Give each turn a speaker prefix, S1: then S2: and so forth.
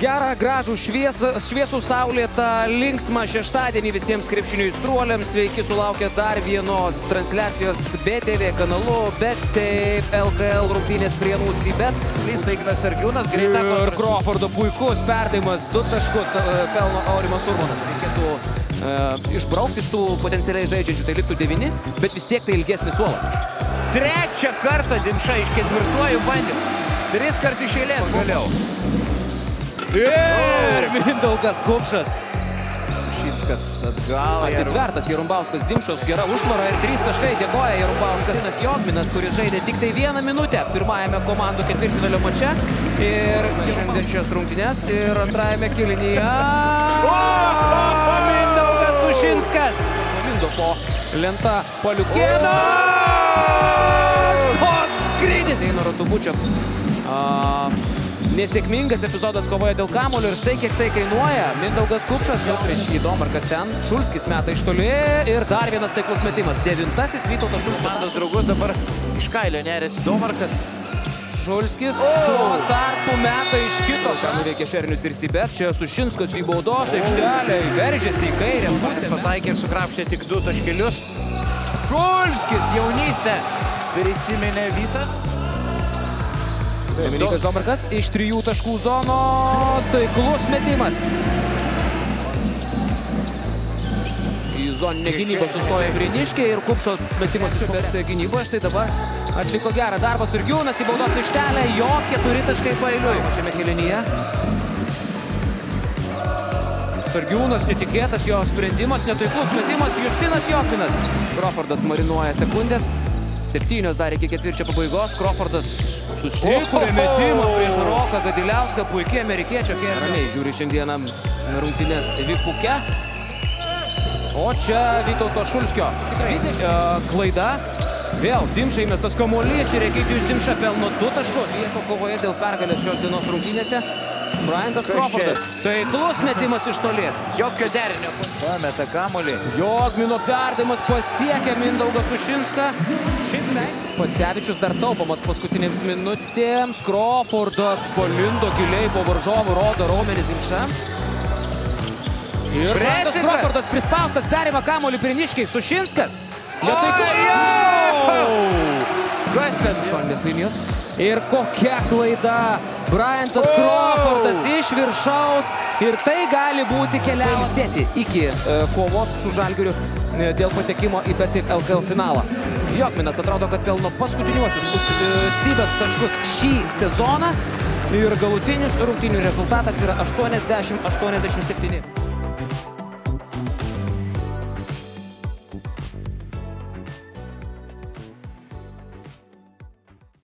S1: Gerą, gražų, šviesų saulėtą, linksmą šeštadienį visiems krepšinio aistruoliams. Sveiki, sulaukė dar vienos transliacijos BTV kanalu, BetSafe LKL rungtynės Prienų Sibet.
S2: Lysta Ignas Sergiūnas, greita kontra.
S1: Ir Crawfordo puikus perdavimas, 2 taškus pelno Aurimas Urbonas. Reikėtų išbraukti iš tų potencialiai žaidžiančių, tai liktų 9, bet vis tiek tai ilgesnis suolas.
S2: Trečią kartą Dimša iš ketvirtuoju bandymų. 3 kartų iš eilės vėliau.
S1: Ir Mindaugas Kupšas.
S2: Šinskas atgal.
S1: Atitvertas Jarumbauskas, Dimšos gera užtvara ir 3 taškai. Dėkoja Jarumbauskas. Jogminas, kuris žaidė tik tai 1 minutę pirmajame komandų ketvirtfinalio mače. Ir šiandien šios rungtynės ir antrajame kėlinyje. Mindaugas Sušinskas. Mindo po lenta Paliukėnas. Koks skrydis. Eino Ratubučio. Nesėkmingas epizodas kovoja dėl kamuolio ir štai kiek tai kainuoja. Mindaugas Kupšas jau prieš jį Domarkas ten. Šulskis meta iš toli ir dar vienas taiklus metimas. 9-asis Vytautas Šulskis.
S2: Komandos draugus dabar iš kailio nerėsi Domarkas.
S1: Šulskis tuo tarpu meta iš kito. Ką nuveikė Šernius ir Sibet. Čia Sušinskas į baudos aikštelę, veržėsi į kairę.
S2: Pataikė ir sukrapštė tik 2 taškelius. Šulskis jaunystę prisiminė Vytas.
S1: Dominykas Domarkas iš 3 taškų zonos. Taiklus metimas. Į zoninę gynybą sustoja Prieniškė ir Kupšo metimas iš bet gynyboje. Štai dabar atliko gerą darbą Sergiūnas į baudos aikštelę. Jo 4 taškai paeiliui šiame kėlinyje. Sergiūnas netikėtas jo sprendimas, netaiklus metimas. Justinas Jogminas. Crawfordas marinuoja sekundės. 7 dar iki ketvirčio pabaigos. Crawfordas susikūrė metimą prieš Roką Gadiliauską. Puikiai amerikiečio kėlė. Ramiai žiūri šiandieną rungtynės Vipuke. O čia Vytauto Šulskio klaida. Vėl Dimša įmestas kamuolys ir Egidijus Dimša pelno 2 taškus. Lieka kovoje dėl pergalės šios dienos rungtynėse. Bryantas Crawfordas. Taiklus metimas iš toli.
S2: Jokio derinio. Pameta kamuolį.
S1: Jogmino perdavimas pasiekia Mindaugą Sušinską. Šiaip leist. Pocevičius dar taupomas paskutinėms minutėms. Crawfordas palindo giliai po varžovų, rodo raumenis Dimša. Ir Bryantas Crawfordas prispaustas, perima kamuolį Prieniškiai. Sušinskas. Šoninės linijos. Ir kokia klaida. Bryantas Crawfordas iš viršaus. Ir tai gali būti keliausėti iki kovos su Žalgiriu dėl patekimo į BetSafe LKL finalą. Jogminas atrodo, kad pelno paskutiniuosius Sibet taškus šį sezoną. Ir galutinis rungtynių rezultatas yra 80-87.